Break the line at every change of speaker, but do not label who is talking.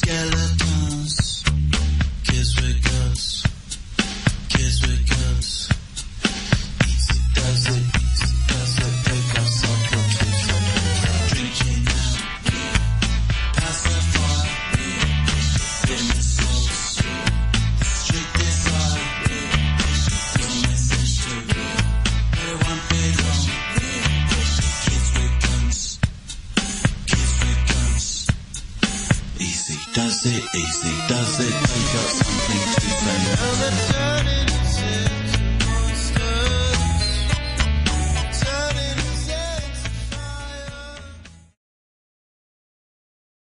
skeletons. Kids with guns. Kids with guns. Easy does it, they got something to say. Drinking now, pacify, getting so sweet. Street design, no message to read. Everyone belong. Kids with guns, kids with guns. Easy does it, they got something to say. Now they're turning